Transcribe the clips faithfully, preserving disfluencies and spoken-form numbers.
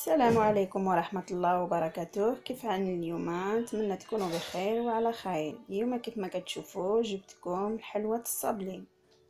السلام عليكم ورحمة الله وبركاته. كيف حالكم اليوم؟ نتمنى تكونوا بخير وعلى خير. اليوم كيف ما كتشوفوا جبتكم حلوة الصابلي،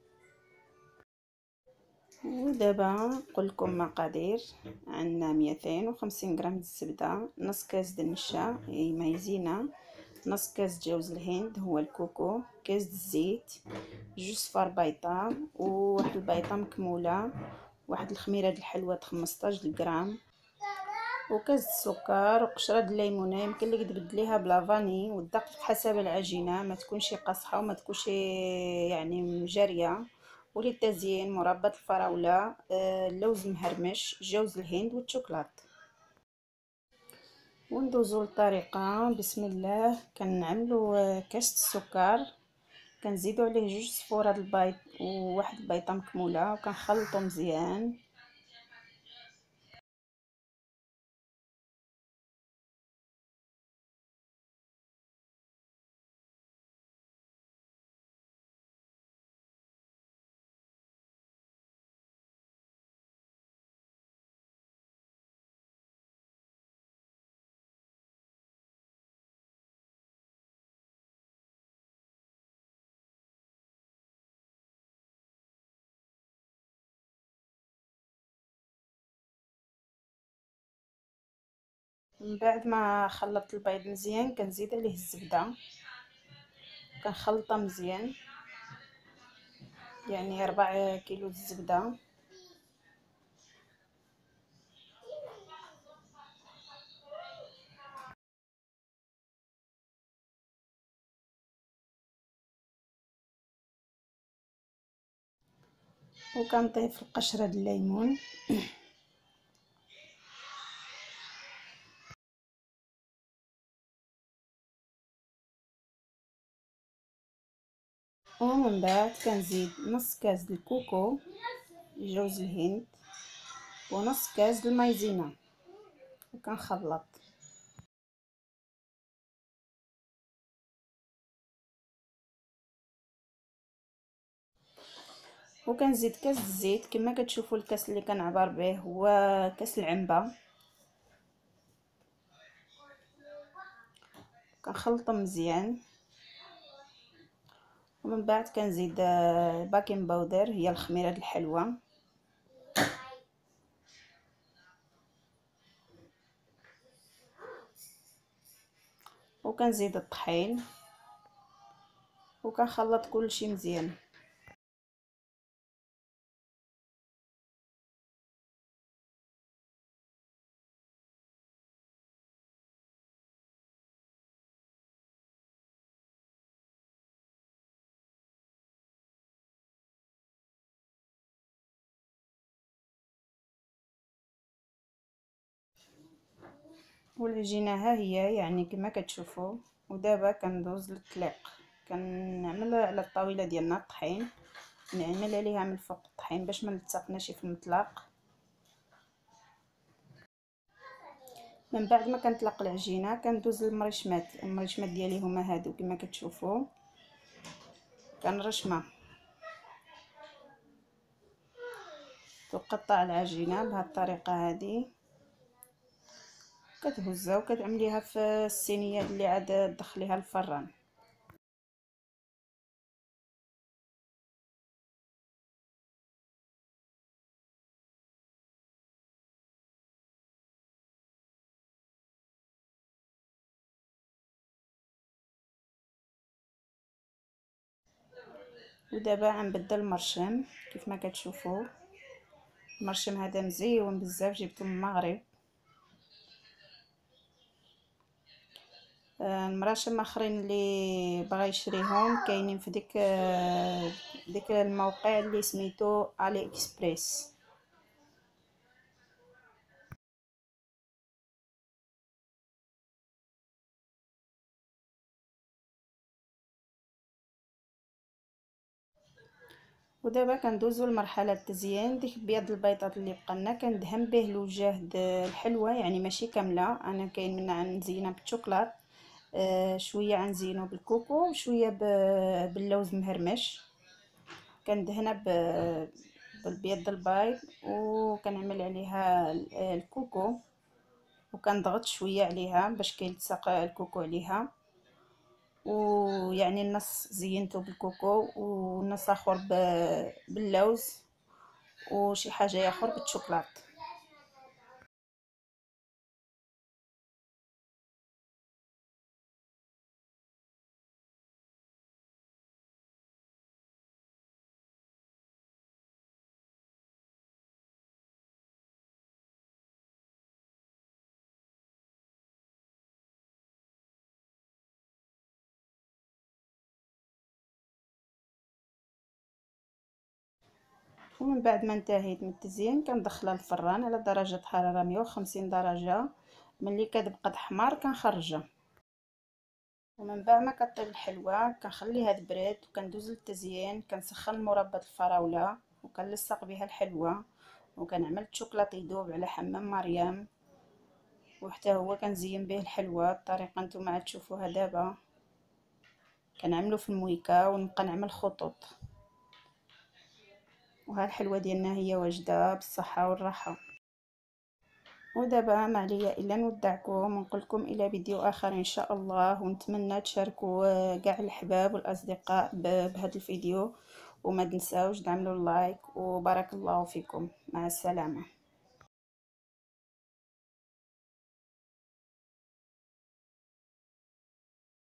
ودابا نقول لكم مقادير. عندنا مئتين وخمسين غرام الزبده، نص كاس د النشا اي مايزينا، نص كاس جوز الهند هو الكوكو، كاس الزيت، جوج صفار بيضه، وواحد البيضه مكموله، واحد الخميره د الحلوى خمسطاش غرام، وكاس السكر، وقشره د الليمونه يمكن لك تبدليها بلا فاني، والدقيق حسب العجينه ما تكونش قاصحه وما تكونش يعني جاريه، وللتزيين مربى الفراوله، اللوز مهرمش، جوز الهند والشوكولات. وندوزو للطريقه. بسم الله. كنعملوا كاس السكر، كنزيدوا عليه جوج صفورة د البيض وواحد البيضه مكموله، وكنخلطوا مزيان. من بعد ما خلطت البيض مزيان كنزيد عليه الزبده، كنخلطها مزيان، يعني ربع كيلو الزبده. وكنضيف القشره د الليمون، ومن بعد كنزيد نص كاس د الكوكو، جوز الهند، ونص كاس د المايزينا، وكنخلط. وكنزيد كاس الزيت. كما كتشوفوا الكاس اللي كنعبر به هو كاس العنبه، كنخلطهم مزيان. ومن بعد كنزيد باكين باودر هي الخميره د الحلوى، وكنزيد الطحين، وكنخلط كلشي مزيان. والعجينه ها هي يعني كما كتشوفوا. ودابا كندوز للطليق، كنعمل على الطاوله ديالنا الطحين، نعمل عليها من الفوق الطحين باش ما نلتصقناش في المطلق. من بعد ما كنطلق العجينه كندوز للمريشمات. المريشمات ديالي هما هادو كما كتشوفوا، كنرشمها، تقطع العجينه بهذه الطريقه هذه، كتهزها وكتعمليها في الصينيه اللي عاد تدخليها الفران. ودابا غنبدل المرشم. كيف ما كتشوفوا المرشم هذا مزيون بزاف، جبته من المغرب. المراشم اخرين اللي بغى يشريهم كاينين في ديك ديك الموقع اللي سميتو علي اكسبريس. ودابا كندوزو لمرحله التزيين. ديك بيض البيضات اللي بقالنا كندهن به الوجه د الحلوى، يعني ماشي كامله، انا كاين منها نزينها بالشوكولات، آه شويه غنزينو بالكوكو وشويه باللوز مهرمش. كندهنها بالبيض البيض وكنعمل عليها الكوكو، وكنضغط شويه عليها باش كيلتصق الكوكو عليها. ويعني النص زينته بالكوكو والنص اخر باللوز وشي حاجه اخر بالشوكولات. ومن بعد ما انتهيت من التزيين كندخلها للفران على درجه حراره مية وخمسين درجه. ملي كتبقى تحمر كنخرجها. ومن بعد ما كطيب الحلوى كنخليها تبرد وكندوز للتزيين. كنسخن مربى الفراوله وكنلصق بها الحلوى وكنعمل الشوكولاط يذوب على حمام مريم وحتى هو كنزين به الحلوى بطريقه نتوما عاد تشوفوها دابا. كنعملو في المويكا ونبقى نعمل خطوط. وها الحلوى ديالنا هي واجده بالصحه والراحه. ودابا ما عليا الا نودعكم ونقول لكم الى فيديو اخر ان شاء الله. ونتمنى تشاركوا كاع الاحباب والاصدقاء بهذا الفيديو وما تنساوش تعملوا اللايك وبارك الله فيكم. مع السلامه.